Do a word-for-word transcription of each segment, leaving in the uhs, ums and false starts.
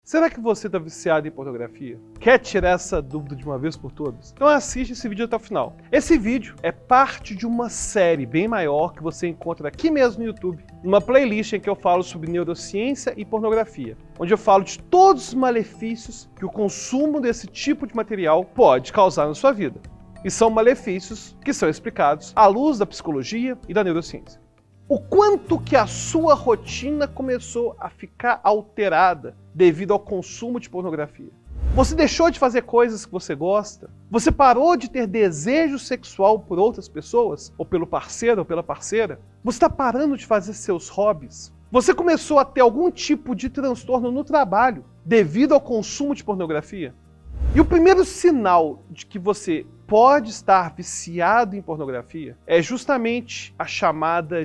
Será que você está viciado em pornografia? Quer tirar essa dúvida de uma vez por todas? Então assiste esse vídeo até o final. Esse vídeo é parte de uma série bem maior que você encontra aqui mesmo no YouTube, uma playlist em que eu falo sobre neurociência e pornografia, onde eu falo de todos os malefícios que o consumo desse tipo de material pode causar na sua vida. E são malefícios que são explicados à luz da psicologia e da neurociência. O quanto que a sua rotina começou a ficar alterada devido ao consumo de pornografia. Você deixou de fazer coisas que você gosta? Você parou de ter desejo sexual por outras pessoas? Ou pelo parceiro ou pela parceira? Você está parando de fazer seus hobbies? Você começou a ter algum tipo de transtorno no trabalho devido ao consumo de pornografia? E o primeiro sinal de que você pode estar viciado em pornografia é justamente a chamada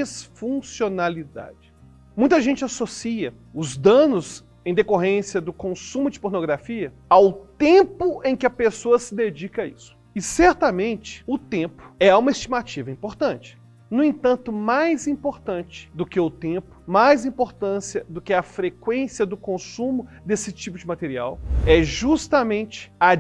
disfuncionalidade. Muita gente associa os danos em decorrência do consumo de pornografia ao tempo em que a pessoa se dedica a isso. E certamente o tempo é uma estimativa importante. No entanto, mais importante do que o tempo, mais importância do que a frequência do consumo desse tipo de material, é justamente a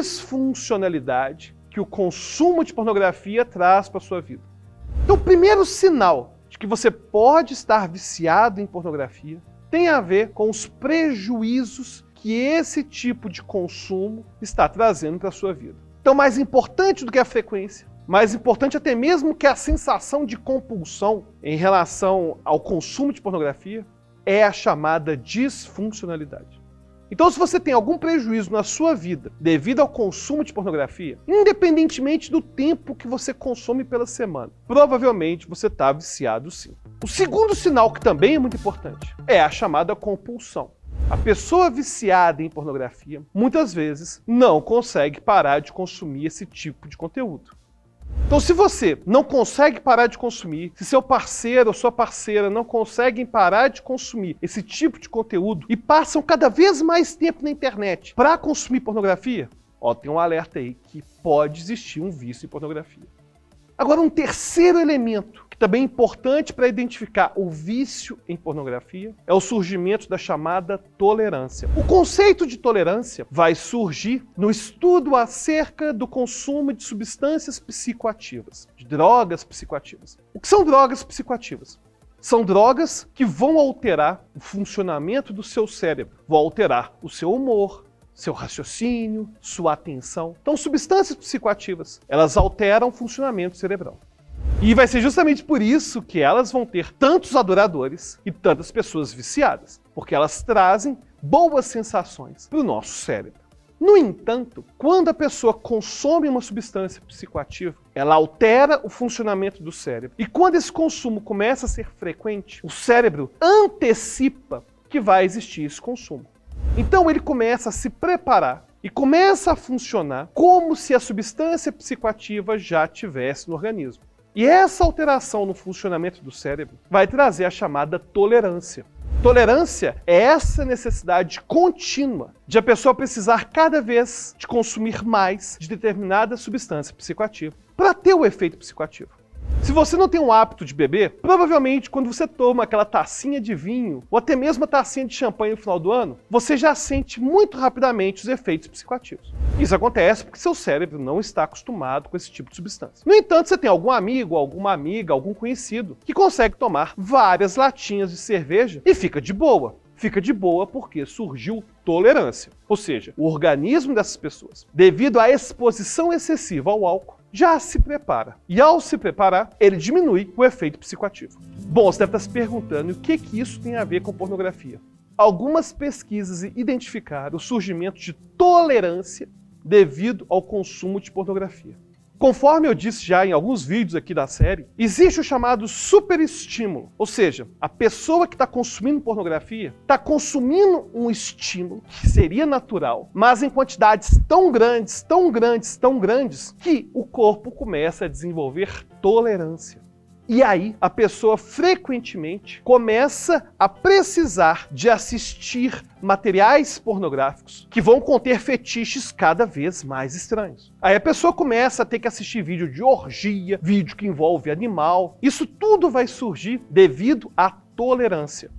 disfuncionalidade que o consumo de pornografia traz para a sua vida. Então, o primeiro sinal de que você pode estar viciado em pornografia tem a ver com os prejuízos que esse tipo de consumo está trazendo para a sua vida. Então, mais importante do que a frequência, mais importante até mesmo que a sensação de compulsão em relação ao consumo de pornografia, é a chamada disfuncionalidade. Então, se você tem algum prejuízo na sua vida devido ao consumo de pornografia, independentemente do tempo que você consome pela semana, provavelmente você está viciado sim. O segundo sinal, que também é muito importante, é a chamada compulsão. A pessoa viciada em pornografia, muitas vezes, não consegue parar de consumir esse tipo de conteúdo. Então, se você não consegue parar de consumir, se seu parceiro ou sua parceira não conseguem parar de consumir esse tipo de conteúdo e passam cada vez mais tempo na internet para consumir pornografia, ó, tem um alerta aí que pode existir um vício em pornografia. Agora, um terceiro elemento que também é importante para identificar o vício em pornografia é o surgimento da chamada tolerância. O conceito de tolerância vai surgir no estudo acerca do consumo de substâncias psicoativas, de drogas psicoativas. O que são drogas psicoativas? São drogas que vão alterar o funcionamento do seu cérebro, vão alterar o seu humor, seu raciocínio, sua atenção. Então, substâncias psicoativas, elas alteram o funcionamento cerebral. E vai ser justamente por isso que elas vão ter tantos adoradores e tantas pessoas viciadas, porque elas trazem boas sensações para o nosso cérebro. No entanto, quando a pessoa consome uma substância psicoativa, ela altera o funcionamento do cérebro. E quando esse consumo começa a ser frequente, o cérebro antecipa que vai existir esse consumo. Então ele começa a se preparar e começa a funcionar como se a substância psicoativa já tivesse no organismo. E essa alteração no funcionamento do cérebro vai trazer a chamada tolerância. Tolerância é essa necessidade contínua de a pessoa precisar cada vez de consumir mais de determinada substância psicoativa para ter o efeito psicoativo. Se você não tem um hábito de beber, provavelmente quando você toma aquela tacinha de vinho ou até mesmo a tacinha de champanhe no final do ano, você já sente muito rapidamente os efeitos psicoativos. Isso acontece porque seu cérebro não está acostumado com esse tipo de substância. No entanto, você tem algum amigo, alguma amiga, algum conhecido que consegue tomar várias latinhas de cerveja e fica de boa. Fica de boa porque surgiu tolerância. Ou seja, o organismo dessas pessoas, devido à exposição excessiva ao álcool, já se prepara. E ao se preparar, ele diminui o efeito psicoativo. Bom, você deve estar se perguntando o que, que isso tem a ver com pornografia. Algumas pesquisas identificaram o surgimento de tolerância devido ao consumo de pornografia. Conforme eu disse já em alguns vídeos aqui da série, existe o chamado superestímulo, ou seja, a pessoa que está consumindo pornografia está consumindo um estímulo que seria natural, mas em quantidades tão grandes, tão grandes, tão grandes, que o corpo começa a desenvolver tolerância. E aí, a pessoa frequentemente começa a precisar de assistir materiais pornográficos que vão conter fetiches cada vez mais estranhos. Aí a pessoa começa a ter que assistir vídeo de orgia, vídeo que envolve animal. Isso tudo vai surgir devido à tolerância.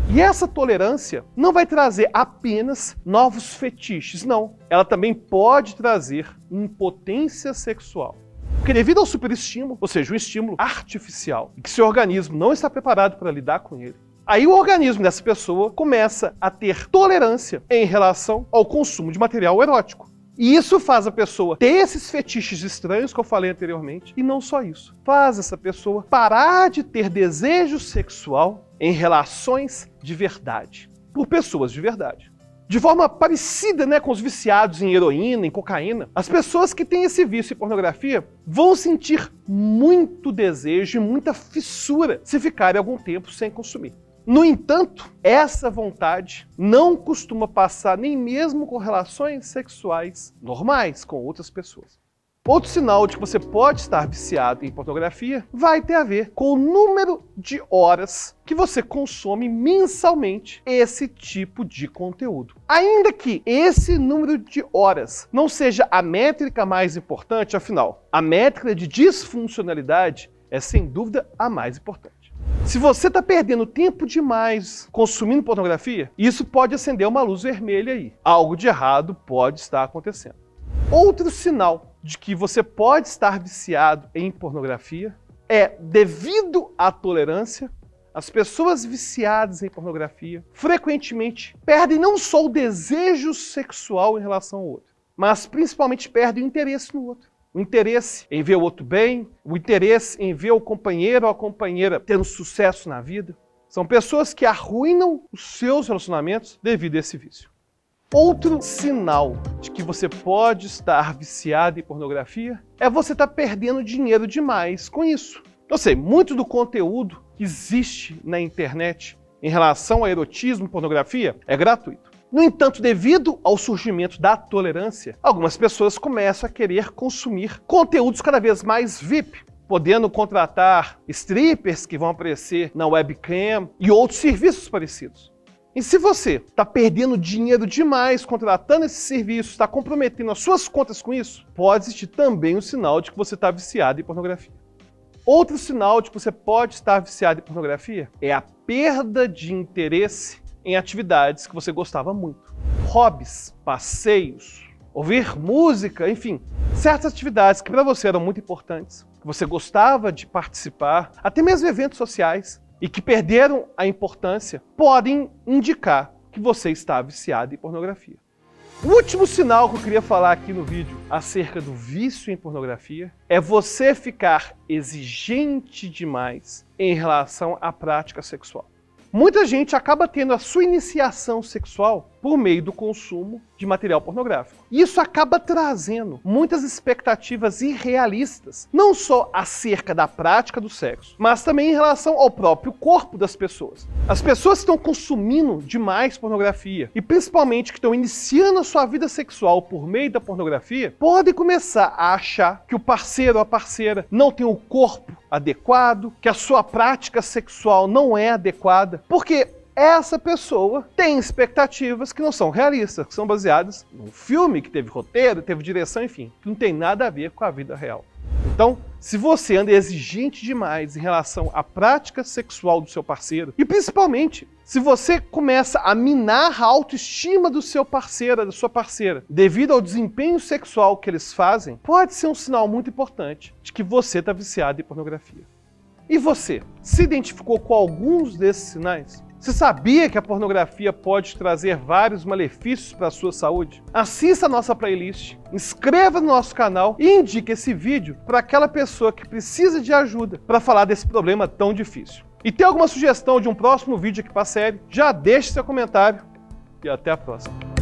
E essa tolerância não vai trazer apenas novos fetiches, não. Ela também pode trazer impotência sexual. Porque devido ao superestímulo, ou seja, um estímulo artificial, e que seu organismo não está preparado para lidar com ele, aí o organismo dessa pessoa começa a ter tolerância em relação ao consumo de material erótico. E isso faz a pessoa ter esses fetiches estranhos que eu falei anteriormente, e não só isso. Faz essa pessoa parar de ter desejo sexual em relações de verdade, por pessoas de verdade. De forma parecida, né, com os viciados em heroína, em cocaína, as pessoas que têm esse vício em pornografia vão sentir muito desejo e muita fissura se ficarem algum tempo sem consumir. No entanto, essa vontade não costuma passar nem mesmo com relações sexuais normais com outras pessoas. Outro sinal de que você pode estar viciado em pornografia vai ter a ver com o número de horas que você consome mensalmente esse tipo de conteúdo. Ainda que esse número de horas não seja a métrica mais importante, afinal, a métrica de disfuncionalidade é sem dúvida a mais importante. Se você está perdendo tempo demais consumindo pornografia, isso pode acender uma luz vermelha aí. Algo de errado pode estar acontecendo. Outro sinal de que você pode estar viciado em pornografia é, devido à tolerância, as pessoas viciadas em pornografia frequentemente perdem não só o desejo sexual em relação ao outro, mas principalmente perdem o interesse no outro. O interesse em ver o outro bem, o interesse em ver o companheiro ou a companheira tendo sucesso na vida. São pessoas que arruinam os seus relacionamentos devido a esse vício. Outro sinal de que você pode estar viciado em pornografia é você estar perdendo dinheiro demais com isso. Eu sei, muito do conteúdo que existe na internet em relação a erotismo e pornografia é gratuito. No entanto, devido ao surgimento da tolerância, algumas pessoas começam a querer consumir conteúdos cada vez mais V I P, podendo contratar strippers que vão aparecer na webcam e outros serviços parecidos. E se você está perdendo dinheiro demais contratando esses serviços, está comprometendo as suas contas com isso, pode existir também um sinal de que você está viciado em pornografia. Outro sinal de que você pode estar viciado em pornografia é a perda de interesse em atividades que você gostava muito. Hobbies, passeios, ouvir música, enfim, certas atividades que para você eram muito importantes, que você gostava de participar, até mesmo eventos sociais, e que perderam a importância, podem indicar que você está viciado em pornografia. O último sinal que eu queria falar aqui no vídeo acerca do vício em pornografia é você ficar exigente demais em relação à prática sexual. Muita gente acaba tendo a sua iniciação sexual por meio do consumo de material pornográfico. Isso acaba trazendo muitas expectativas irrealistas, não só acerca da prática do sexo, mas também em relação ao próprio corpo das pessoas. As pessoas que estão consumindo demais pornografia, e principalmente que estão iniciando a sua vida sexual por meio da pornografia, podem começar a achar que o parceiro ou a parceira não tem o corpo adequado, que a sua prática sexual não é adequada, porque essa pessoa tem expectativas que não são realistas, que são baseadas num filme que teve roteiro, teve direção, enfim, que não tem nada a ver com a vida real. Então, se você anda exigente demais em relação à prática sexual do seu parceiro, e principalmente se você começa a minar a autoestima do seu parceiro, da sua parceira, devido ao desempenho sexual que eles fazem, pode ser um sinal muito importante de que você está viciado em pornografia. E você, se identificou com alguns desses sinais? Você sabia que a pornografia pode trazer vários malefícios para a sua saúde? Assista a nossa playlist, inscreva no nosso canal e indique esse vídeo para aquela pessoa que precisa de ajuda para falar desse problema tão difícil. E tem alguma sugestão de um próximo vídeo aqui para a série? Já deixe seu comentário e até a próxima.